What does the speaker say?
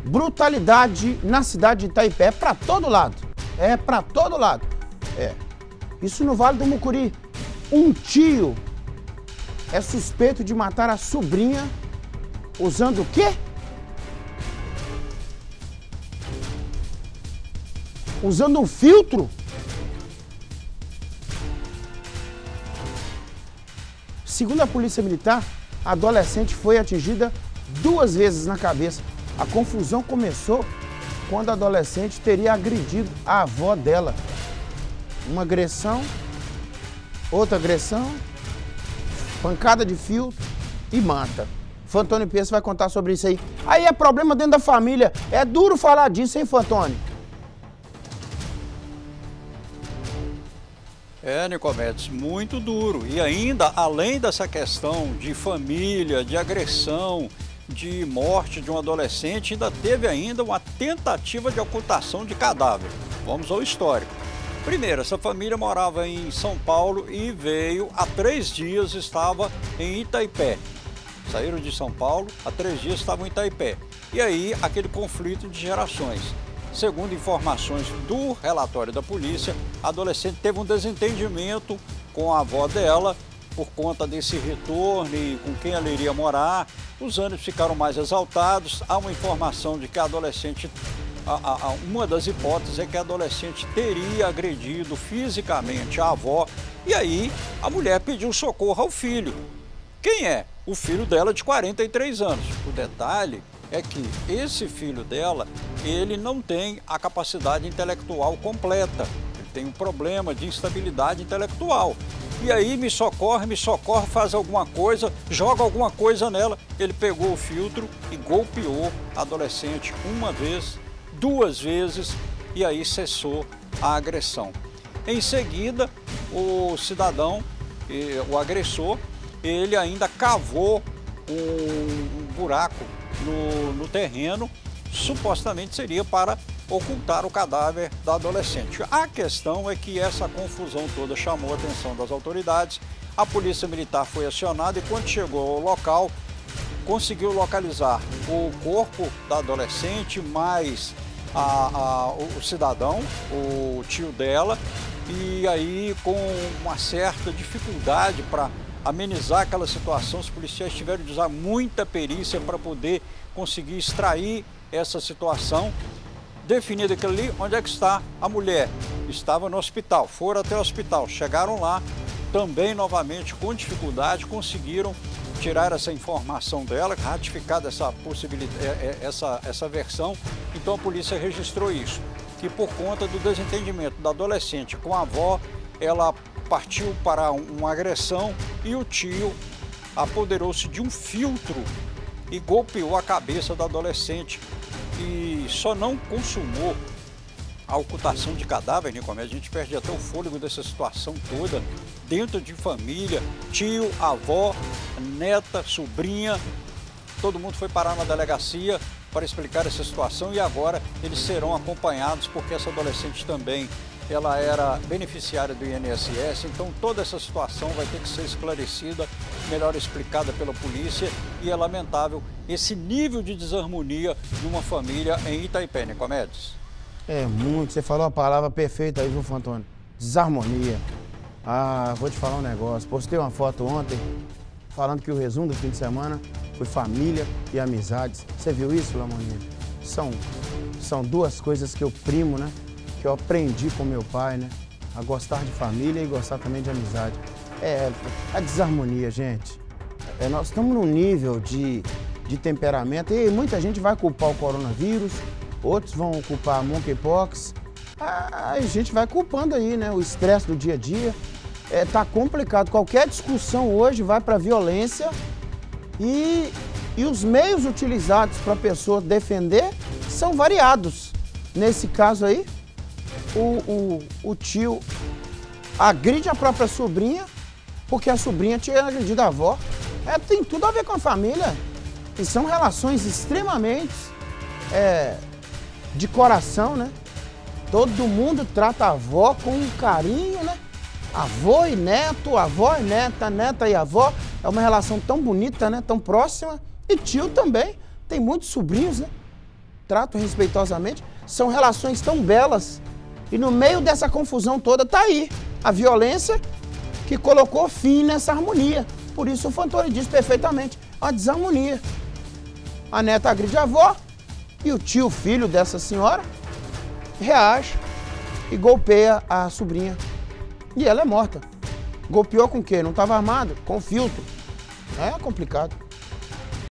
Brutalidade na cidade de Itaipé, é pra todo lado. É pra todo lado. Isso no Vale do Mucuri. Um tio é suspeito de matar a sobrinha usando o quê? Usando um filtro? Segundo a Polícia Militar, a adolescente foi atingida 2 vezes na cabeça. A confusão começou quando a adolescente teria agredido a avó dela. Uma agressão, outra agressão, pancada de filtro e mata. Fantônio Peço vai contar sobre isso aí. Aí é problema dentro da família. É duro falar disso, hein, Fantônio? Nicomedes, muito duro. E ainda, além dessa questão de família, de agressão, de morte de um adolescente, ainda teve uma tentativa de ocultação de cadáver. Vamos ao histórico. Primeiro, essa família morava em São Paulo e veio há 3 dias, estava em Itaipé. Saíram de São Paulo, há 3 dias estavam em Itaipé. E aí, aquele conflito de gerações. Segundo informações do relatório da polícia, a adolescente teve um desentendimento com a avó dela por conta desse retorno e com quem ela iria morar. Os ânimos ficaram mais exaltados. Há uma informação de que a adolescente, uma das hipóteses é que a adolescente teria agredido fisicamente a avó. E aí a mulher pediu socorro ao filho. Quem é? O filho dela de 43 anos. O detalhe é que esse filho dela, ele não tem a capacidade intelectual completa. Ele tem um problema de instabilidade intelectual. E aí me socorre, faz alguma coisa, joga alguma coisa nela. Ele pegou o filtro e golpeou a adolescente 1 vez, 2 vezes, e aí cessou a agressão. Em seguida, o cidadão, o agressor, ele ainda cavou um buraco no terreno, supostamente seria para ocultar o cadáver da adolescente. A questão é que essa confusão toda chamou a atenção das autoridades. A Polícia Militar foi acionada e quando chegou ao local, conseguiu localizar o corpo da adolescente, mais o cidadão, o tio dela, e aí com uma certa dificuldade para amenizar aquela situação, os policiais tiveram de usar muita perícia para poder conseguir extrair essa situação. Definido aquilo ali, onde é que está a mulher? Estava no hospital, foram até o hospital, chegaram lá, também novamente com dificuldade, conseguiram tirar essa informação dela, ratificar essa possibilidade, essa versão. Então a polícia registrou isso, que por conta do desentendimento da adolescente com a avó, ela partiu para uma agressão e o tio apoderou-se de um filtro e golpeou a cabeça da adolescente e só não consumou a ocultação de cadáver, Nicomedes. A gente perde até o fôlego dessa situação toda, dentro de família, tio, avó, neta, sobrinha, todo mundo foi parar na delegacia para explicar essa situação e agora eles serão acompanhados porque essa adolescente também ela era beneficiária do INSS, então toda essa situação vai ter que ser esclarecida, melhor explicada pela polícia e é lamentável esse nível de desarmonia numa família em Itaipé, Nicomedes. É muito, você falou a palavra perfeita aí, viu, Fantônio? Desarmonia. Ah, vou te falar um negócio, postei uma foto ontem falando que o resumo do fim de semana foi família e amizades. Você viu isso, Lamoninha? São 2 coisas que eu primo, né? Que eu aprendi com meu pai, né? A gostar de família e gostar também de amizade. A desarmonia, gente. Nós estamos num nível de temperamento e muita gente vai culpar o coronavírus, outros vão culpar a monkeypox. A gente vai culpando aí, né? O estresse do dia a dia. Tá complicado. Qualquer discussão hoje vai para violência e os meios utilizados para a pessoa defender são variados. Nesse caso aí, o tio agride a própria sobrinha porque a sobrinha tinha agredido a avó. Tem tudo a ver com a família. E são relações extremamente de coração, né? Todo mundo trata a avó com um carinho, né? Avô e neto, avó e neta, neta e avó. É uma relação tão bonita, né? Tão próxima. E tio também. Tem muitos sobrinhos, né? trato respeitosamente, são relações tão belas. E no meio dessa confusão toda tá aí a violência que colocou fim nessa harmonia. Por isso o Fantoni diz perfeitamente, a desarmonia. A neta agride a avó e o tio, filho dessa senhora, reage e golpeia a sobrinha. E ela é morta. Golpeou com o quê? Não estava armado? Com filtro. É complicado.